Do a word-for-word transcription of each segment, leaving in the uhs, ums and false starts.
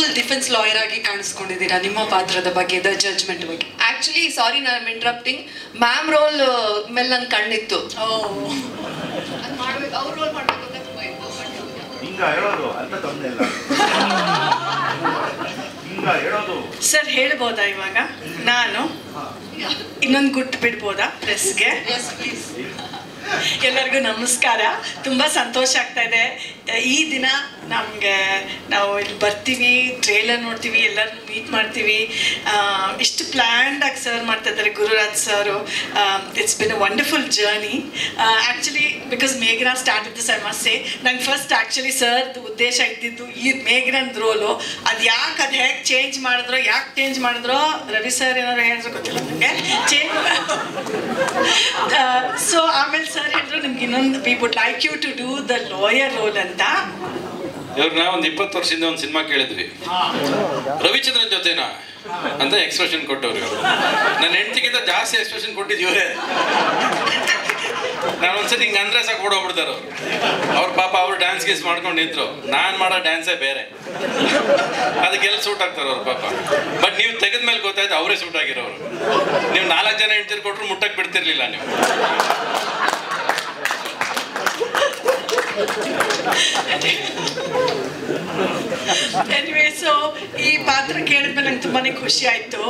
Full defence lawyer ಆಗಿ ಕಾಣಿಸ್ಕೊಂಡಿದ್ದೀರಾ ನಿಮ್ಮ ಪಾತ್ರದ ಬಗ್ಗೆ, ದ ಜಡ್ಜ್ಮೆಂಟ್ ಬಗ್ಗೆ. ಆಕ್ಚುಲಿ ಸಾರಿ ನಾನು ಇಂಟ್ರಪ್ಟಿಂಗ್, ಮ್ಯಾಮ್ ರೋಲ್ ಮೇಲೆ ನನ್ನ ಕಣ್ಣಿತ್ತು. ಮಾಡ್ಬೇಕು, ಅವ್ರ ರೋಲ್ ಮಾಡ್ಬೇಕು ಅಂತ ತುಂಬಾ ಇತ್ತು. ಸರ್ ಹೇಳ್ಬೋದಾ ಇವಾಗ ನಾನು ಇನ್ನೊಂದು ಗುಟ್ಟು ಬಿಡ್ಬೋದಾ ಪ್ರೆಸ್ಗೆ? ಎಲ್ಲರಿಗೂ ನಮಸ್ಕಾರ. ತುಂಬ ಸಂತೋಷ ಆಗ್ತಾ ಇದೆ. ಈ ದಿನ ನಮಗೆ ನಾವು ಇಲ್ಲಿ ಬರ್ತೀವಿ, ಟ್ರೇಲರ್ ನೋಡ್ತೀವಿ, ಎಲ್ಲರೂ ಮೀಟ್ ಮಾಡ್ತೀವಿ. ಇಷ್ಟು ಪ್ಲ್ಯಾಂಡ್ ಆಗಿ ಸರ್ ಮಾಡ್ತಾ ಇದ್ದಾರೆ Gururaj sir. It's been a wonderful journey. Actually because ಮೇಘನಾ start this I must say, ನಂಗೆ ಫಸ್ಟ್ ಆ್ಯಕ್ಚುಲಿ ಸರ್ದು ಉದ್ದೇಶ ಇದ್ದಿದ್ದು ಈ ಮೇಘನಂದ್ ರೋಲು. ಅದು ಯಾಕೆ ಅದು ಹೇಗೆ ಚೇಂಜ್ ಮಾಡಿದ್ರೋ, ಯಾಕೆ ಚೇಂಜ್ ಮಾಡಿದ್ರೋ ರವಿ ಸರ್ ಏನಾದ್ರು ಹೇಳಿದ್ರು ಗೊತ್ತಿಲ್ಲ ನನಗೆ. ಚೇಂಜ್ ಸೊ ಆಮೇಲೆ ಸರ್ ಹೇಳಿದ್ರು ನಿಮ್ಗೆ ಇನ್ನೊಂದು, we would like you to do the lawyer role ಅಂತ. ಇವ್ರನ್ನ ಒಂದು ಇಪ್ಪತ್ತು ವರ್ಷದಿಂದ ಒಂದು ಸಿನಿಮಾ ಕೇಳಿದ್ವಿ, ರವಿಚಂದ್ರನ್ ಜೊತೆನಾ ಅಂತ ಎಕ್ಸ್ಪ್ರೆಷನ್ ಕೊಟ್ಟವ್ರು. ನನ್ನ ಹೆಂಡತಿಗಿಂತ ಜಾಸ್ತಿ ಎಕ್ಸ್ಪ್ರೆಷನ್ ಕೊಟ್ಟಿದ್ದೀವ್ರೆ. ನಾನು ಒಂದ್ಸತಿ ಹಿಂಗೆ ಅಂದ್ರೆ ಸಾಕು ಓಡೋಗ್ಬಿಡ್ತಾರೆ ಅವ್ರು. ಅವ್ರ ಪಾಪ ಅವ್ರು ಡ್ಯಾನ್ಸ್ ಗೀಸ್ ಮಾಡ್ಕೊಂಡು ನಿಂತರು, ನಾನು ಮಾಡೋ ಡ್ಯಾನ್ಸೇ ಬೇರೆ, ಅದಕ್ಕೆಲ್ಲ ಸೂಟ್ ಆಗ್ತಾರೆ ಅವ್ರ ಪಾಪ. ಬಟ್ ನೀವು ತೆಗೆದ ಮೇಲೆ ಗೊತ್ತಾಯ್ತು ಅವರೇ ಸೂಟ್ ಆಗಿರೋರು. ನೀವು ನಾಲ್ಕು ಜನ ಹೆಂಡ್ತಿರ್ ಕೊಟ್ಟರು ಮುಟ್ಟಕ್ಕೆ ಬಿಡ್ತಿರ್ಲಿಲ್ಲ ನೀವು. ಎನಿವೇ, ಸೊ ಈ ಪಾತ್ರ ಕೇಳಿದ್ಮೇಲೆ ನಂಗೆ ತುಂಬಾ ಖುಷಿ ಆಯಿತು.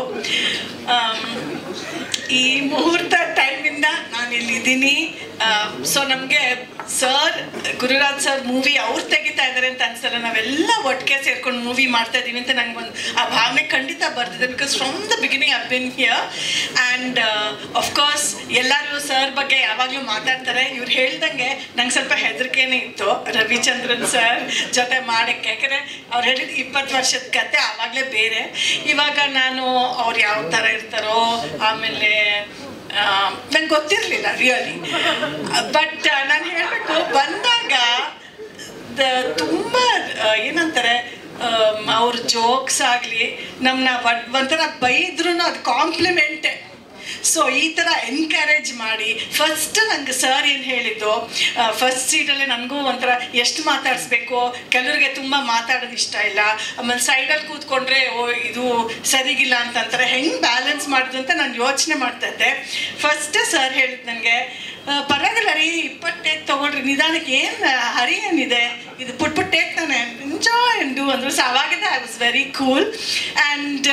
ಈ ಮುಹೂರ್ತ ಟೈಮಿಂದ ನಾನು ಇಲ್ಲಿದ್ದೀನಿ. ಸೊ ನಮಗೆ ಸರ್, ಗುರುರಾಜ್ ಸರ್ ಮೂವಿ ಅವ್ರು ತೆಗಿತಾ ಇದ್ದಾರೆ ಅಂತ ಅನ್ಸಲ್ಲ, ನಾವೆಲ್ಲ ಒಟ್ಟಿಗೆ ಸೇರ್ಕೊಂಡು ಮೂವಿ ಮಾಡ್ತಾ ಇದ್ದೀವಿ ಅಂತ ನಂಗೆ ಒಂದು ಆ ಭಾವನೆ ಖಂಡಿತ ಬರ್ತಿದೆ. Because from the beginning I been here and of course ಎಲ್ಲರೂ ಸರ್ ಬಗ್ಗೆ ಯಾವಾಗಲೂ ಮಾತಾಡ್ತಾರೆ. ಇವ್ರು ಹೇಳ್ದಂಗೆ ನಂಗೆ ಸ್ವಲ್ಪ ಹೆದರಿಕೆನೇ ಇತ್ತು ರವಿಚಂದ್ರನ್ ಸರ್ ಜೊತೆ ಮಾಡೋಕ್ಕೆ. ಯಾಕಂದರೆ ಅವ್ರು ಹೇಳಿದ ಇಪ್ಪತ್ತು ವರ್ಷದ ಕತೆ ಆವಾಗಲೇ ಬೇರೆ. ಇವಾಗ ನಾನು ಅವ್ರು ಯಾವ ಥರ ಇರ್ತಾರೋ ಆಮೇಲೆ ನಂಗೆ ಗೊತ್ತಿರಲಿಲ್ಲ ರಿಯಲಿ. ಬಟ್ ನಾನು ಹೇಳಬೇಕು, ಬಂದಾಗ ದ ತುಂಬ ಏನಂತಾರೆ, ಅವ್ರ ಜೋಕ್ಸ್ ಆಗಲಿ ನಮ್ಮನ್ನ ಒಂಥರ ಬೈದ್ರೂ ಅದು ಕಾಂಪ್ಲಿಮೆಂಟೇ. ಸೊ ಈ ಥರ ಎನ್ಕರೇಜ್ ಮಾಡಿ ಫಸ್ಟ್ ನಂಗೆ ಸರ್ ಏನು ಹೇಳಿದ್ದು, ಫಸ್ಟ್ ಸೀಟಲ್ಲಿ ನನಗೂ ಒಂಥರ ಎಷ್ಟು ಮಾತಾಡಿಸ್ಬೇಕು, ಕೆಲವರಿಗೆ ತುಂಬ ಮಾತಾಡೋದು ಇಷ್ಟ ಇಲ್ಲ, ಆಮೇಲೆ ಸೈಡಲ್ಲಿ ಕೂತ್ಕೊಂಡ್ರೆ ಓ ಇದು ಸರಿಗಿಲ್ಲ ಅಂತಂತಾರೆ, ಹೆಂಗೆ ಬ್ಯಾಲೆನ್ಸ್ ಮಾಡೋದು ಅಂತ ನಾನು ಯೋಚನೆ ಮಾಡ್ತಾಯಿದ್ದೆ. ಫಸ್ಟೇ ಸರ್ ಹೇಳಿದ್ದು ನನಗೆ, ಪರವಾಗಿಲ್ಲ ರೀ, ಇಪ್ಪತ್ತು ಟೇಕ್ ತೊಗೊಳ್ರಿ, ನಿಧಾನಕ್ಕೆ ಏನು ಹರಿ ಏನಿದೆ, ಇದು ಪುಟ್ ಪುಟ್ ಟೇಕ್ ತಾನೆ, ಎಂಜಾಯ್ ಆ್ಯಂಡ್ ಡೂ ಅಂದರು. ಸೊ ಅವಾಗಿಂದ I was very cool. And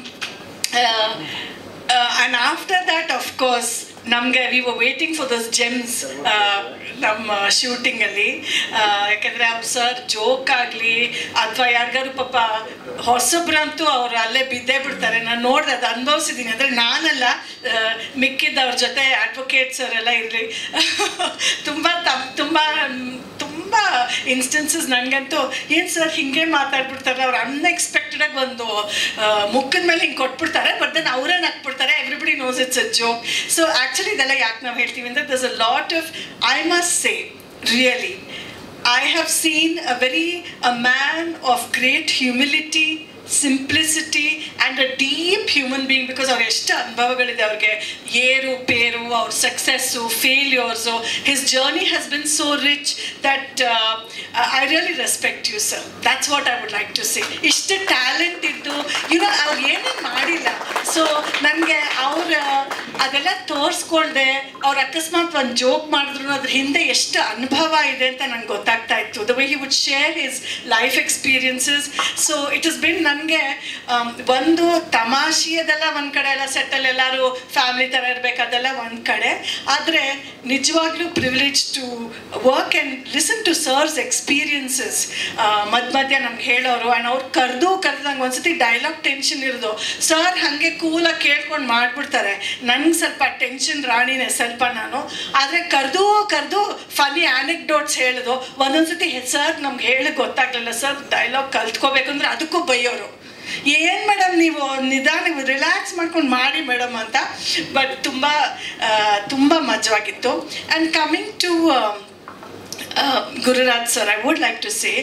Uh, and after that, of course, ನಮಗೆ we were waiting for those gems ನಮ್ಮ ಶೂಟಿಂಗಲ್ಲಿ. ಯಾಕೆಂದರೆ ಅವ್ರು ಸರ್ ಜೋಕ್ ಆಗಲಿ ಅಥವಾ ಯಾರಿಗಾರು ಪಾಪ ಹೊಸಬ್ರಂತೂ ಅವ್ರು ಅಲ್ಲೇ ಬಿದ್ದೇ ಬಿಡ್ತಾರೆ. ನಾನು ನೋಡಿದೆ, ಅದು ಅನುಭವಿಸಿದ್ದೀನಿ. ಅಂದರೆ ನಾನಲ್ಲ, ಮಿಕ್ಕಿದ್ದವ್ರ ಜೊತೆ ಅಡ್ವೊಕೇಟ್ ಸರ್ ಎಲ್ಲ ಇರಲಿ, ತುಂಬ ತಮ್ಮ ತುಂಬ ತುಂಬ ಇನ್ಸ್ಟೆನ್ಸಸ್ ನನಗಂತೂ ಏನು ಸರ್ ಹಿಂಗೆ ಮಾತಾಡ್ಬಿಡ್ತಾರೆ, ಅವ್ರು ಅನ್ಎಕ್ಸ್ಪೆಕ್ಟೆಡಾಗಿ ಒಂದು ಮುಖದ ಮೇಲೆ ಹಿಂಗೆ ಕೊಟ್ಬಿಡ್ತಾರೆ, ಬಟ್ ದೆನ್ ಅವರೇ ನಕ್ಬಿಡ್ತಾರೆ, everybody knows it's a joke. So actually ಇದೆಲ್ಲ ಯಾಕೆ ನಾವು ಹೇಳ್ತೀವಿ ಅಂದರೆ, there's a lot of, I must say really, I have seen a very a man of great humility, simplicity and a deep human being, because ಅವ್ರು ಎಷ್ಟು ಅನುಭವಗಳಿದೆ ಅವ್ರಿಗೆ, ಏರು ಪೇರು, ಅವ್ರ success, failures, his journey has been so rich that I really respect you sir. That's what I would like to say. ಇಷ್ಟು talent ಇದ್ದು ಇನ್ನು ಅವ್ರು ಏನೇನು ಮಾಡಿಲ್ಲ. ಸೊ ನನಗೆ ಅವ್ರ ಅದೆಲ್ಲ ತೋರಿಸ್ಕೊಳ್ದೆ ಅವ್ರು ಅಕಸ್ಮಾತ್ ಒಂದು ಜೋಕ್ ಮಾಡಿದ್ರು ಅದ್ರ ಹಿಂದೆ ಎಷ್ಟು ಅನುಭವ ಇದೆ ಅಂತ ನಂಗೆ ಗೊತ್ತಾಗ್ತಾ ಇತ್ತು. The way he would share his life experiences. So it is been ನನಗೆ ಒಂದು ತಮಾಷೆಯದೆಲ್ಲ ಒಂದು ಕಡೆ, ಎಲ್ಲ ಸೆಟ್ಟಲ್ಲಿ ಎಲ್ಲರೂ ಫ್ಯಾಮಿಲಿ ಥರ ಇರಬೇಕು, ಅದೆಲ್ಲ ಒಂದು ಕಡೆ. ಆದರೆ ನಿಜವಾಗ್ಲೂ privilege to work and listen to sir's experiences. ಮಧ್ಯ ಮಧ್ಯ ನಮ್ಗೆ ಹೇಳೋರು, ಆ್ಯಂಡ್ ಅವ್ರು ಕರೆದು ಕರೆದು ನಂಗೆ ಒಂದ್ಸತಿ ಡೈಲಾಗ್ ಟೆನ್ಷನ್ ಇರೋದು, ಸರ್ ಹಾಗೆ ಕೂಲಾಗಿ ಕೇಳ್ಕೊಂಡು ಮಾಡಿಬಿಡ್ತಾರೆ. ನನಗೆ ಸ್ವಲ್ಪ ಟೆನ್ಷನ್ ರಾಣಿನೇ ಸ್ವಲ್ಪ ನಾನು, ಆದರೆ ಕರೆದು ಕರೆದು ಫನಿ ಆ್ಯನೆಕ್ಡೋಟ್ಸ್ ಹೇಳೋದು. ಒಂದೊಂದ್ಸತಿ ಸರ್ ನಮ್ಗೆ ಹೇಳಿ ಗೊತ್ತಾಗಲಿಲ್ಲ, ಸರ್ ಡೈಲಾಗ್ ಕಲ್ತ್ಕೋಬೇಕಂದ್ರೆ ಅದಕ್ಕೂ ಬೈಯೋರು, ಏನು ಮೇಡಮ್ ನೀವು ನಿಧಾನ ರಿಲ್ಯಾಕ್ಸ್ ಮಾಡ್ಕೊಂಡು ಮಾಡಿ ಮೇಡಮ್ ಅಂತ. ಬಟ್ ತುಂಬ ತುಂಬ ಮಜವಾಗಿತ್ತು. And coming to Gururaj sir, I would like to say,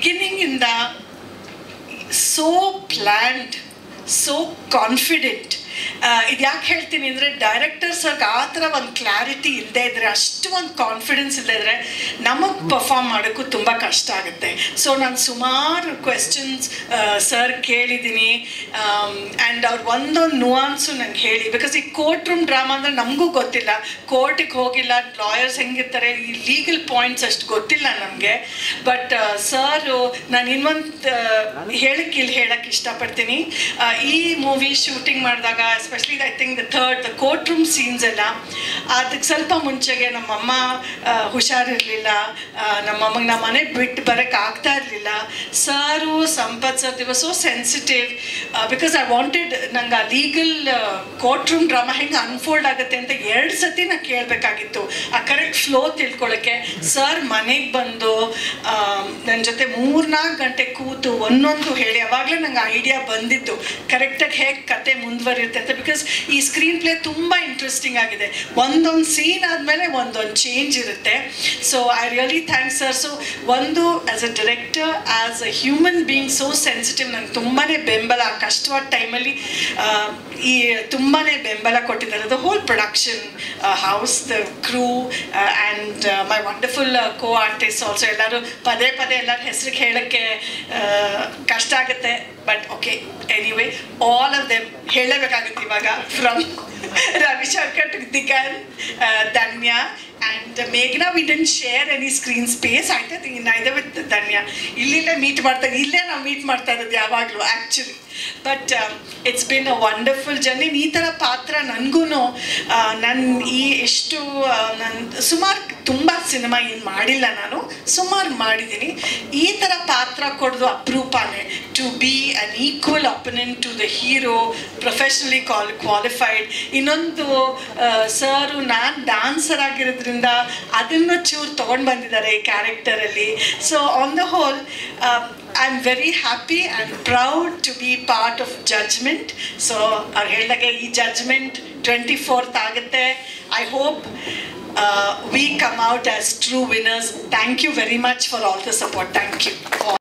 ಬಿಗಿನಿಂಗಿಂದ ಸೋ ಪ್ಲ್ಯಾಂಡ್, ಸೋ ಕಾನ್ಫಿಡೆಂಟ್. ಇದು ಯಾಕೆ ಹೇಳ್ತೀನಿ ಅಂದರೆ ಡೈರೆಕ್ಟರ್ ಸರ್ಗೆ ಆ ಥರ ಒಂದು ಕ್ಲಾರಿಟಿ ಇಲ್ಲದೆ ಇದ್ದರೆ, ಅಷ್ಟು ಒಂದು ಕಾನ್ಫಿಡೆನ್ಸ್ ಇಲ್ಲದೆ ಇದ್ದರೆ ನಮಗೆ ಪರ್ಫಾರ್ಮ್ ಮಾಡೋಕ್ಕೂ ತುಂಬ ಕಷ್ಟ ಆಗುತ್ತೆ. ಸೊ ನಾನು ಸುಮಾರು ಕ್ವೆಶ್ಚನ್ಸ್ ಸರ್ ಕೇಳಿದ್ದೀನಿ ಆ್ಯಂಡ್ ಅವ್ರು ಒಂದೊಂದು ನುವಾನ್ಸು ನಂಗೆ ಹೇಳಿ, ಬಿಕಾಸ್ ಈ ಕೋರ್ಟ್ ರೂಮ್ ಡ್ರಾಮಾ ಅಂದರೆ ನಮಗೂ ಗೊತ್ತಿಲ್ಲ, ಕೋರ್ಟಿಗೆ ಹೋಗಿಲ್ಲ, ಲಾಯರ್ಸ್ ಹೆಂಗಿರ್ತಾರೆ, ಈ ಲೀಗಲ್ ಪಾಯಿಂಟ್ಸ್ ಅಷ್ಟು ಗೊತ್ತಿಲ್ಲ ನಮಗೆ. ಬಟ್ ಸರು ನಾನು ಇನ್ನೊಂದು ಹೇಳಕ್ಕೆ ಇಲ್ಲಿ ಹೇಳಕ್ಕೆ ಇಷ್ಟಪಡ್ತೀನಿ. ಈ ಮೂವಿ ಶೂಟಿಂಗ್ ಮಾಡಿದಾಗ especially I think the third the court room scenes ಎಲ್ಲ, ಅದಕ್ಕೆ ಸ್ವಲ್ಪ ಮುಂಚೆಗೆ ನಮ್ಮಮ್ಮ ಹುಷಾರಿರಲಿಲ್ಲ, ನಮ್ಮಮ್ಮಗೆ ನಮ್ಮ ಮನೆಗೆ ಬಿಟ್ಟು ಬರೋಕ್ಕೆ ಆಗ್ತಾ ಇರಲಿಲ್ಲ. Sir Sampath sir the was so sensitive because I wanted ನಂಗೆ ಆ ಲೀಗಲ್ ಕೋರ್ಟ್ ರೂಮ್ ಡ್ರಾಮಾ ಹೆಂಗೆ ಅನ್ಫೋಲ್ಡ್ ಆಗುತ್ತೆ ಅಂತ ಎರಡು ಸತಿ ನಾನು ಕೇಳಬೇಕಾಗಿತ್ತು, ಆ ಕರೆಕ್ಟ್ ಫ್ಲೋ ತಿಳ್ಕೊಳ್ಳೋಕ್ಕೆ. ಸರ್ ಮನೆಗೆ ಬಂದು ನನ್ನ ಜೊತೆ ಮೂರ್ನಾಲ್ಕು ಗಂಟೆ ಕೂತು ಒಂದೊಂದು ಹೇಳಿ ಅವಾಗಲೇ ನಂಗೆ ಐಡಿಯಾ ಬಂದಿತ್ತು ಕರೆಕ್ಟಾಗಿ ಹೇಗೆ ಕತೆ ಮುಂದುವರಿಯುತ್ತೆ ಅಂತ. ಬಿಕಾಸ್ ಈ ಸ್ಕ್ರೀನ್ ಪ್ಲೇ ತುಂಬ ಇಂಟ್ರೆಸ್ಟಿಂಗ್ ಆಗಿದೆ, ಒಂದೊಂದು ಸೀನ್ ಆದಮೇಲೆ ಒಂದೊಂದು ಚೇಂಜ್ ಇರುತ್ತೆ. So I really thanks sir. So ಒಂದು as a director, as a human being so sensitive, ನಂಗೆ ತುಂಬಾ ಬೆಂಬಲ ಕಷ್ಟವಾದ ಟೈಮಲ್ಲಿ ಈ ತುಂಬಾ ಬೆಂಬಲ ಕೊಟ್ಟಿದ್ದಾರೆ. The whole production house, the crew and my wonderful co artist also. ಎಲ್ಲರೂ ಪದೇ ಪದೇ ಎಲ್ಲರ ಹೆಸರಿಗೆ ಹೇಳೋಕ್ಕೆ ಕಷ್ಟ ಆಗುತ್ತೆ, but okay anyway all of them ಹೇಳಬೇಕಾಗುತ್ತೆ ಇವಾಗ. From Ravishankar to Diganth, Dhanya and uh, Meghna, we didn't share any screen space. I think neither with Dhanya. Illile meet ಮಾಡ್ತಾ ಇಲ್ಲೇ ನಾವು ಮೀಟ್ ಮಾಡ್ತಾ ಇರೋದು ಯಾವಾಗಲೂ actually. But it's been a wonderful journey. ಈ ಥರ ಪಾತ್ರ ನನಗೂ ನನ್ನ ಈ ಎಷ್ಟು ನನ್ನ ಸುಮಾರು ತುಂಬ ಸಿನಿಮಾ ಏನು ಮಾಡಿಲ್ಲ, ನಾನು ಸುಮಾರು ಮಾಡಿದ್ದೀನಿ. ಈ ಥರ ಪಾತ್ರ ಕೊಡೋದು ಅಪರೂಪನೇ. To be an equal opponent to the hero, professionally call qualified. ಇನ್ನೊಂದು ಸರು ನಾನು ಡ್ಯಾನ್ಸರ್ ಆಗಿರೋದ್ರಿಂದ ಅದನ್ನು ಚೂರು ತೊಗೊಂಡು ಬಂದಿದ್ದಾರೆ ಈ ಕ್ಯಾರೆಕ್ಟರಲ್ಲಿ. So on the whole I am very happy and proud to be part of judgement. So ಅವ್ರು ಹೇಳಿದಾಗೆ ಈ ಜಡ್ಜ್ಮೆಂಟ್ ಟ್ವೆಂಟಿ ಫೋರ್ತ್ ಆಗುತ್ತೆ. I hope we come out as true winners. Thank you very much for all the support. Thank you all.